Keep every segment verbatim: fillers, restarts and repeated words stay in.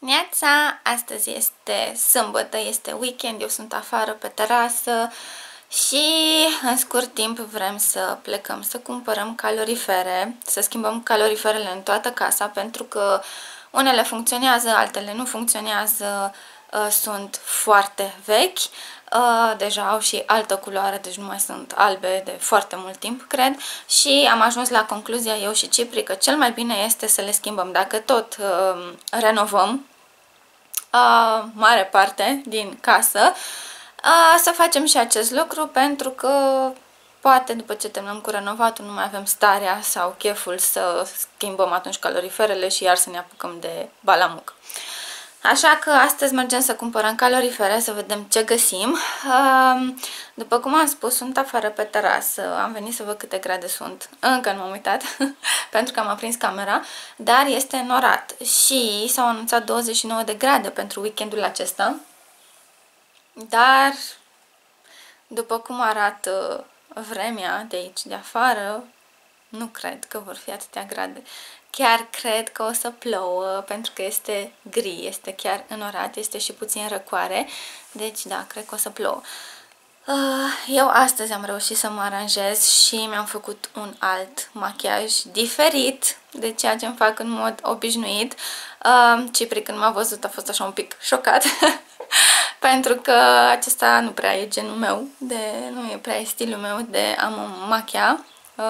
dimineața! Astăzi este sâmbătă, este weekend, eu sunt afară pe terasă și în scurt timp vrem să plecăm să cumpărăm calorifere, să schimbăm caloriferele în toată casa, pentru că unele funcționează, altele nu funcționează, sunt foarte vechi, deja au și altă culoare, deci nu mai sunt albe de foarte mult timp, cred, și am ajuns la concluzia, eu și Cipri, că cel mai bine este să le schimbăm. Dacă tot uh, renovăm uh, mare parte din casă, uh, să facem și acest lucru, pentru că poate după ce terminăm cu renovatul nu mai avem starea sau cheful să schimbăm atunci caloriferele și iar să ne apucăm de balamuc. Așa că astăzi mergem să cumpărăm calorifere, să vedem ce găsim. După cum am spus, sunt afară pe terasă, am venit să văd câte grade sunt. Încă nu m-am uitat, pentru că am aprins camera, dar este înorat și s-au anunțat douăzeci și nouă de grade pentru weekendul acesta. Dar, după cum arată vremea de aici, de afară, nu cred că vor fi atâtea grade. Chiar cred că o să plouă, pentru că este gri, este chiar înorat, este și puțin răcoare. Deci da, cred că o să plouă. Eu astăzi am reușit să mă aranjez și mi-am făcut un alt machiaj diferit de ceea ce îmi fac în mod obișnuit. Cipri, când m-a văzut, a fost așa un pic șocat. Pentru că acesta nu prea e genul meu, de, nu e prea e stilul meu de a mă machia.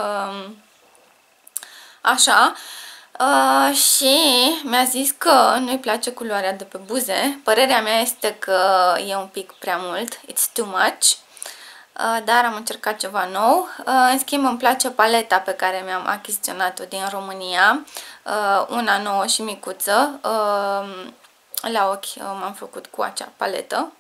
Așa. Uh, și mi-a zis că nu-i place culoarea de pe buze. Părerea mea este că e un pic prea mult, it's too much, uh, dar am încercat ceva nou. Uh, în schimb îmi place paleta pe care mi-am achiziționat-o din România, uh, una nouă și micuță. Uh, la ochi uh, m-am făcut cu acea paletă.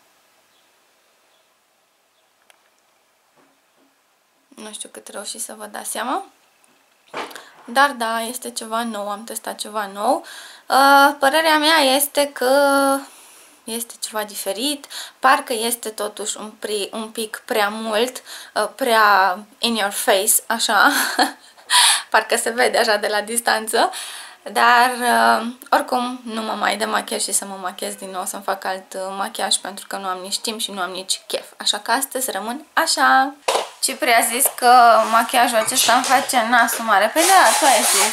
Nu știu cât reuși să vă dați seama. Dar da, este ceva nou, am testat ceva nou. Uh, părerea mea este că este ceva diferit, parcă este totuși un, pri, un pic prea mult, uh, prea in your face, așa, parcă se vede așa de la distanță, dar uh, oricum nu mă mai demachiez și să mă machiez din nou, să-mi fac alt uh, machiaj, pentru că nu am nici timp și nu am nici chef, așa că astăzi rămân așa. Cipri a zis că machiajul acesta îmi face nasul mare. Păi da, tu ai zis.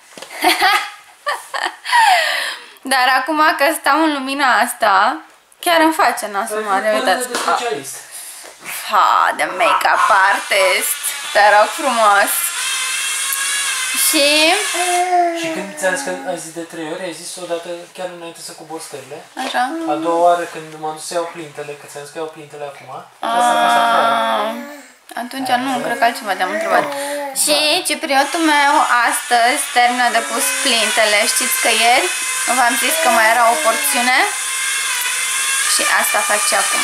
Dar acum că stau în lumina asta, chiar îmi face nasul mare. Uitați. Ha, de make-up artist. Te rog frumos. Și... Și când ți-am zis că ai zis de trei ori, ai zis odată chiar înainte să cobor stările. Așa. A doua oară când m-am dus să iau plintele, că ți-am zis că iau plintele acum. Asta a fost a treia. Atunci nu, cred că altceva te-am întrebat. Și cipriotul meu astăzi termină de pus plintele. Știți că ieri v-am zis că mai era o porțiune și asta fac și acum.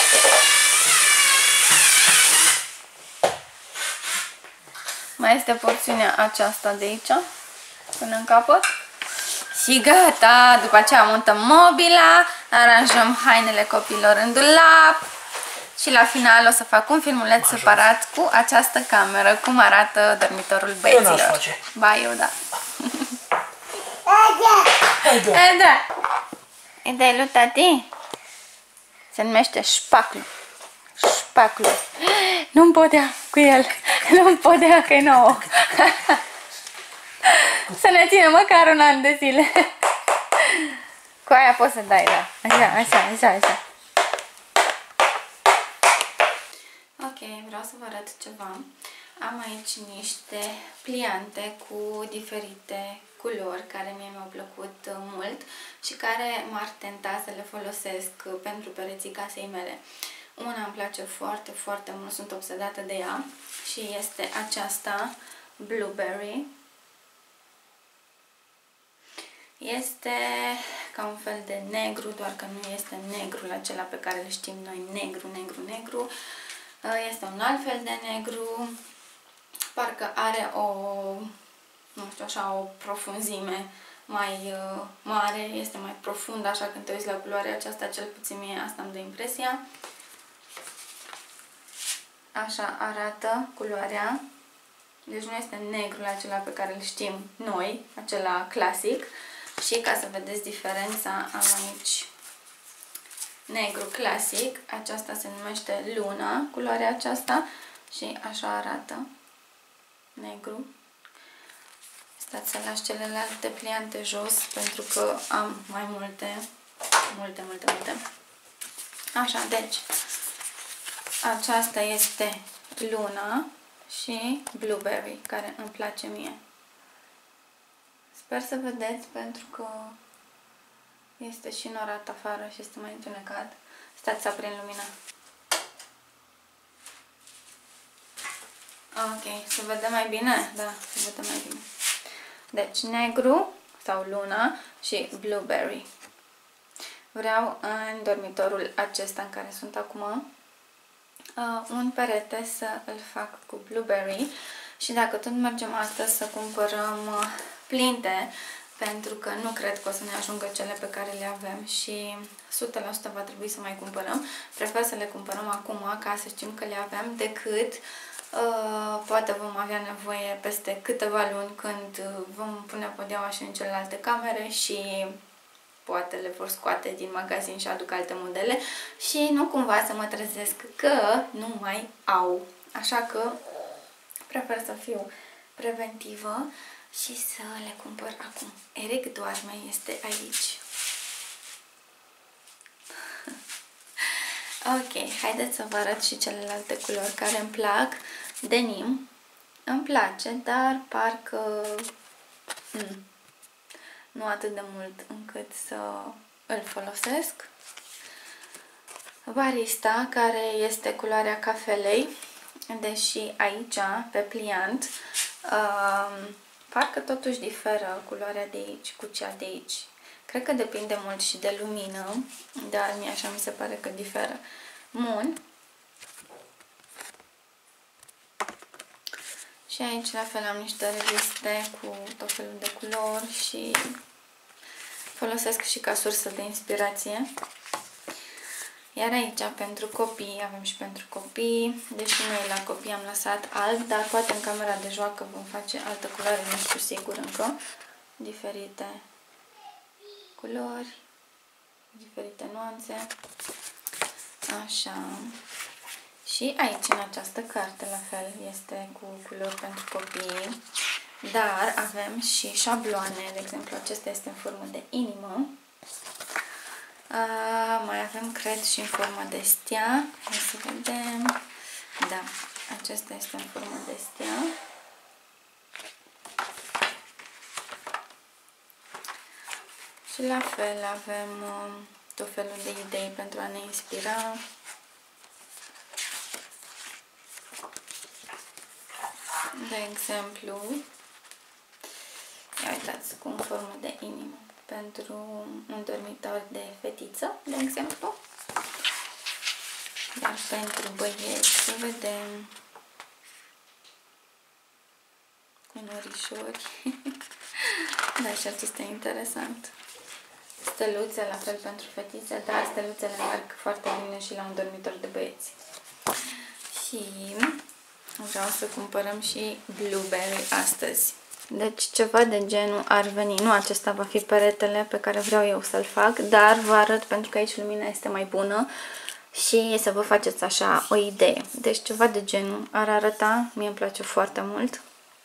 Mai este porțiunea aceasta de aici, până în capăt. Și gata! După aceea montăm mobila, aranjăm hainele copilor în dulap. Și la final o să fac un filmuleț separat cu această cameră, cum arată dormitorul băieților. Eu n-aș face. Ba, eu da. Haide! Haide! Îi dai lui tati? Se numește șpaclu. Șpaclu. Nu-mi podea cu el. Nu-mi podea că e nouă. Să ne ține măcar un an de zile. Cu aia poți să dai, da. Așa, așa, așa, așa. Ok, vreau să vă arăt ceva. Am aici niște pliante cu diferite culori care mie mi-au plăcut mult și care m-ar tenta să le folosesc pentru pereții casei mele. Una îmi place foarte, foarte mult, sunt obsedată de ea și este aceasta, Blueberry. Este ca un fel de negru, doar că nu este negrul acela pe care îl știm noi, negru, negru, negru. Este un alt fel de negru, parcă are o, nu știu, așa, o profunzime mai uh, mare, este mai profund, așa, când te uiți la culoarea aceasta, cel puțin mie asta îmi dă impresia. Așa arată culoarea, deci nu este negrul acela pe care îl știm noi, acela clasic, Și ca să vedeți diferența, am aici negru clasic, aceasta se numește Luna, culoarea aceasta, și așa arată, negru. Stați să las celelalte pliante jos, pentru că am mai multe, multe, multe, multe. Așa, deci, aceasta este Luna și Blueberry, care îmi place mie. Sper să vedeți, pentru că este și norat afară și este mai întunecat. Stați să aprind lumina. Ok, se vede mai bine? Da, se vede mai bine. Deci, negru sau Luna și Blueberry. Vreau în dormitorul acesta în care sunt acum un perete să îl fac cu Blueberry și dacă tot mergem astăzi să cumpărăm plinte, pentru că nu cred că o să ne ajungă cele pe care le avem și o sută la sută va trebui să mai cumpărăm. Prefer să le cumpărăm acum ca să știm că le avem, decât uh, poate vom avea nevoie peste câteva luni când vom pune podeaua și în celelalte camere și poate le vor scoate din magazin și aduc alte modele și nu cumva să mă trezesc că nu mai au. Așa că prefer să fiu preventivă și să le cumpăr acum. Eric doarme, este aici. Ok, haideți să vă arăt și celelalte culori care îmi plac. Denim îmi place, dar parcă hmm, nu atât de mult încât să îl folosesc. Barista, care este culoarea cafelei, deși aici, pe pliant, uh, parcă totuși diferă culoarea de aici cu cea de aici. Cred că depinde mult și de lumină, dar mie așa mi se pare că diferă. Moon. Și aici la fel am niște reviste cu tot felul de culori și folosesc și ca sursă de inspirație. Iar aici pentru copii, avem și pentru copii, deși noi la copii am lăsat alb, dar poate în camera de joacă vom face altă culoare, nu știu sigur încă. Diferite culori, diferite nuanțe. Așa. Și aici, în această carte, la fel, este cu culori pentru copii. Dar avem și șabloane, de exemplu, acesta este în formă de inimă. Uh, mai avem, cred, și în formă de stea. Hai să vedem. Da, acesta este în formă de stea. Și la fel avem uh, tot felul de idei pentru a ne inspira. De exemplu, ia uitați, cu în formă de inimă pentru un dormitor de fetiță, de exemplu. Iar pentru băieți, să vedem, cu norișori. Da, și acesta e interesant. Steluțe, la fel pentru fetițe, dar steluțele merg foarte bine și la un dormitor de băieți. Și vreau să cumpărăm și Blueberry astăzi. Deci ceva de genul ar veni. Nu acesta va fi peretele pe care vreau eu să-l fac, dar vă arăt pentru că aici lumina este mai bună și să vă faceți așa o idee. Deci ceva de genul ar arăta, mie îmi place foarte mult.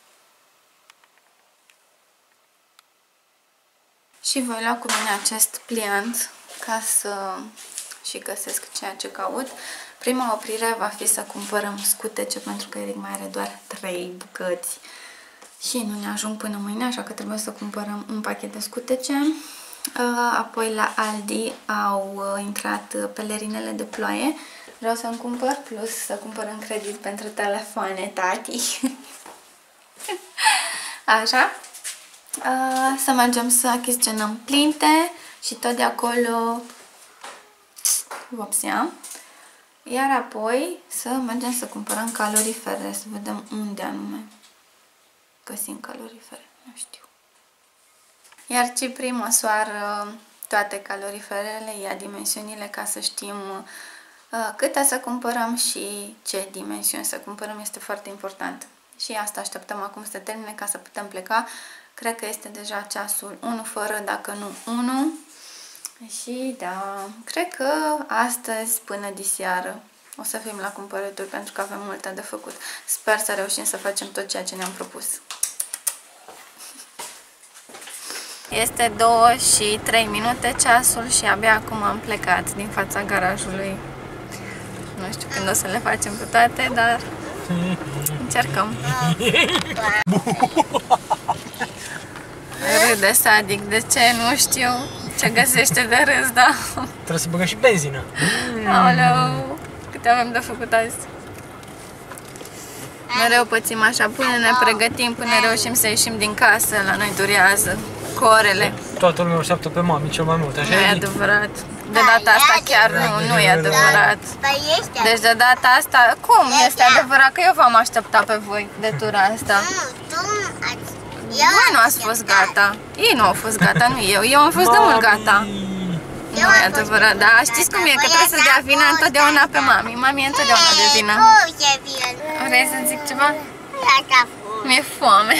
Și voi lua cu mine acest pliant ca să și găsesc ceea ce caut. Prima oprire va fi să cumpărăm scutece, pentru că Eric mai are doar trei bucăți și nu ne ajung până mâine, așa că trebuie să cumpărăm un pachet de scutece. Apoi la Aldi au intrat pelerinele de ploaie. Vreau să-mi cumpăr, plus să cumpăr în credit pentru telefoane, tati. Așa. Să mergem să achiziționăm plinte și tot de acolo vopsea. Iar apoi să mergem să cumpărăm calorifere, să vedem unde anume găsim calorifere, nu știu. Iar Cipri măsoară toate caloriferele, ia dimensiunile ca să știm uh, câte să cumpărăm și ce dimensiuni să cumpărăm, este foarte important. Și asta așteptăm acum să termine ca să putem pleca. Cred că este deja ceasul unu fără, dacă nu unu. Și da, cred că astăzi până diseară o să fim la cumpărături pentru că avem multe de făcut. Sper să reușim să facem tot ceea ce ne-am propus. Este două și trei minute ceasul și abia acum am plecat din fața garajului. Nu știu când o să le facem pe toate, dar încercăm. Râde sadic, de ce? Nu știu ce găsește de râs, da? Trebuie să băgăm și benzină. Aoleu, câte avem de făcut azi. Mereu pățim așa, până ne pregătim, până reușim să ieșim din casă, la noi durează cu orele. Toată lumea așteaptă pe mami cel mai mult, așa Nu e adevărat. De data asta chiar nu, nu e adevărat. Deci de data asta, cum este adevărat că eu v-am așteptat pe voi de tura asta? Voi nu ați fost gata. Ei nu au fost gata, nu eu. Eu am fost de mult gata. Nu e adevărat, dar știți cum e, că trebuie să dea vina întotdeauna pe mami. Mami e întotdeauna de vină. Vrei să zic ceva? Mi-e foame.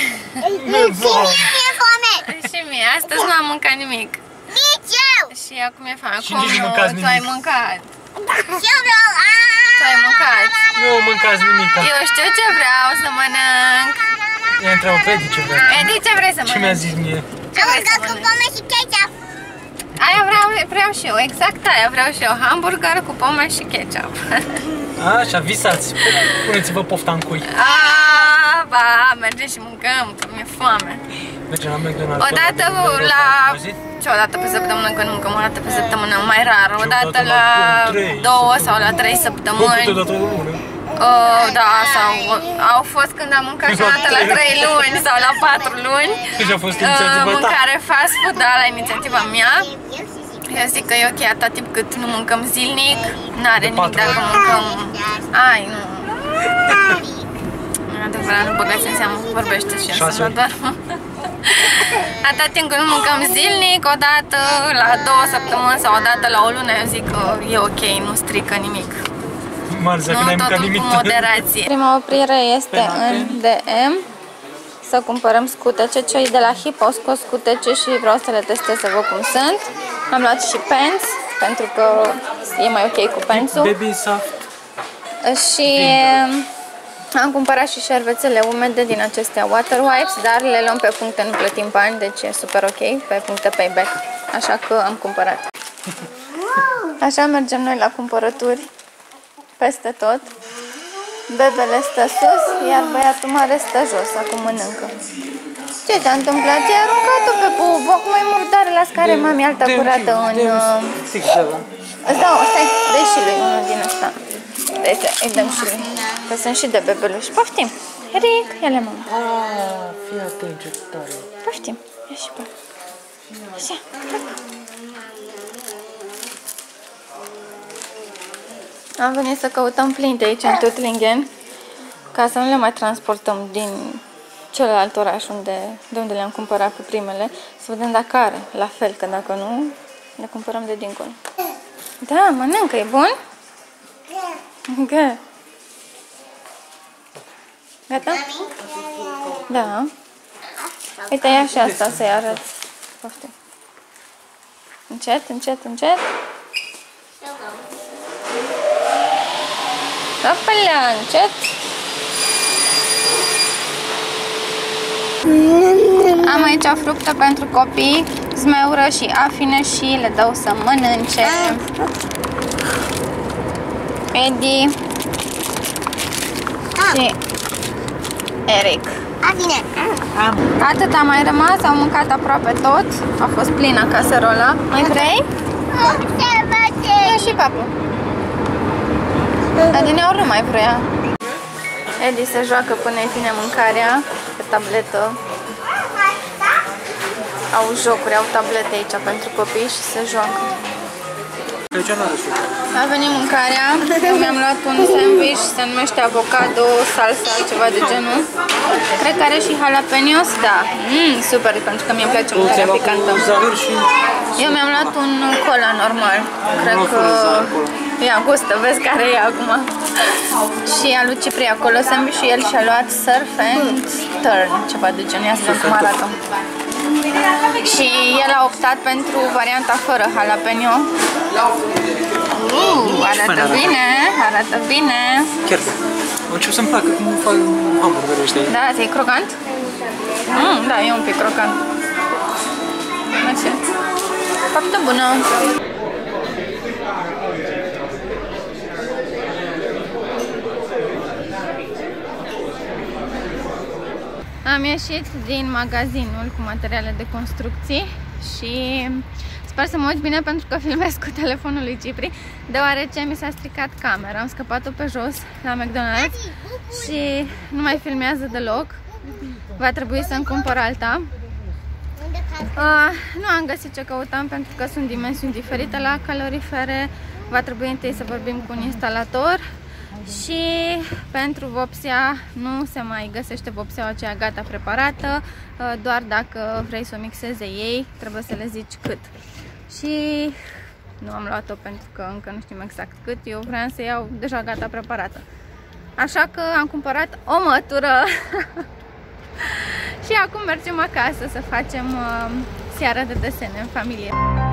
Mi-e foame. Și mie, astăzi nu am mâncat nimic. Nici eu. Și acum mi-e foame. Și Cum nici nu nu? mâncați Tu ai nimic. mâncat. Eu vreau. Tu ai mâncat. Nu mâncați nimic. Eu știu ce vreau să mănânc. Ea întreabă pe Edi ce vrea. Edi, ce vrei să Ce mi-a mănânci? zis mie? Ce vrei să Am cu mănânci? pome și ketchup. Aia vreau, vreau și eu, exact aia vreau și eu. Hamburger cu pome și ketchup. Așa, visați. Puneți-vă pofta în cui. Ah, ba, mergem și mâncăm, că mi-e foame. Mergem la McDonald's. Odată la... Ce odată pe săptămână, că nu mâncăm o dată pe săptămână, mai rar. Odată la două sau la trei săptămâni. Odată la lună. Uh, da, sau au fost când am mâncat și o dată la trei luni sau la patru luni. Deci a fost Uh, inițiativa ta. mâncare fast food, da, la inițiativa mea. Eu zic că e ok atât timp cât nu mâncăm zilnic. N-are nimic dacă mâncăm... Ai, nu. Nu e adevărat, nu băgați în seamă, vorbește și Șase eu, doar. Atâta timp cât nu mâncăm zilnic, o dată la două săptămâni sau o dată la o lună, eu zic că e ok, nu strică nimic. Marza, că Nu, n-ai mâncat totul nimic. cu moderație. Prima oprire este în D M. Să cumpărăm scutece. Cei de la Hip au scos scutece și vreau să le testez să văd cum sunt. Am luat și pants, pentru că e mai ok cu pantsul. Baby soft. Și am cumpărat și șervețele umede din acestea water wipes, dar le luăm pe puncte, nu plătim bani, deci e super ok, pe puncte payback. Așa că am cumpărat. Așa mergem noi la cumpărături peste tot. Bebele stă sus, iar băiatul mare stă jos, acum mănâncă. Ce s-a întâmplat? Ți-ai aruncat-o pe bubo, acum e murdare la scară, mami, alta curată în... Îți dau, stai, dă-i și lui unul din ăsta. Dă-i, îi dăm și lui, că sunt și de bebeluși. Poftim! Ric, ia-le, mama. Ah, fii atent, ce tare. Poftim, ia și pe așa, am venit să căutăm plinte aici în Tuttlingen, ca să nu le mai transportăm din celălalt oraș unde, de unde le-am cumpărat pe primele, să vedem dacă are la fel, că dacă nu, le cumpărăm de dincolo. Da, mănâncă, e bun? Da. Gata? Da. Uite, ia și asta să-i arăt. Poftim. Încet, încet, încet. Opala, încet. Am aici fructe pentru copii, zmeură și afine și le dau să mănânce. Edi și Eric. Afine. Atât a mai rămas, au mâncat aproape tot. A fost plină caserola. Mai vrei? Ia și papu. Adineaur nu mai vrea. Edi se joacă până îi vine mâncarea pe tabletă. Au jocuri, au tablete aici pentru copii și se joacă. A venit mâncarea. Eu mi-am luat un sandwich, se numește avocado, salsa, ceva de genul. Cred că are și jalapenos, da. Mm, super, pentru că mi-e place mâncarea picantă. Eu mi-am luat un cola normal. Cred că Ia gustă, vezi care e acum. Și a lui Cipri acolo sembi și el și-a luat surf and turn, ceva de genul, ia să vedem cum arată. Și el a optat pentru varianta fără jalapeno. Uh, arată bine, arată bine. Chiar, încep să-mi placă cum fac hamburgerul ăștia. Da, ți-e crocant? Mm, da, e un pic crocant. Așa. Foarte bună. Am ieșit din magazinul cu materiale de construcții și sper să mă uit bine pentru că filmez cu telefonul lui Cipri, deoarece mi s-a stricat camera. Am scăpat-o pe jos la McDonald's și nu mai filmează deloc. Va trebui să-mi cumpăr alta. Uh, nu am găsit ce căutam pentru că sunt dimensiuni diferite la calorifere. Va trebui întâi să vorbim cu un instalator. Și pentru vopsea nu se mai găsește vopseaua aceea gata preparată, doar dacă vrei să o mixeze ei, trebuie să le zici cât. Și nu am luat-o pentru că încă nu știm exact cât, eu vreau să iau deja gata preparată. Așa că am cumpărat o mătură și acum mergem acasă să facem uh, seara de desene în familie.